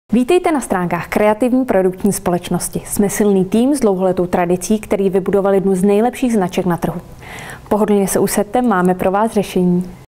Vítejte na stránkách kreativní produktní společnosti. Jsme silný tým s dlouholetou tradicí, který vybudoval jednu z nejlepších značek na trhu. Pohodlně se usaďte, máme pro vás řešení.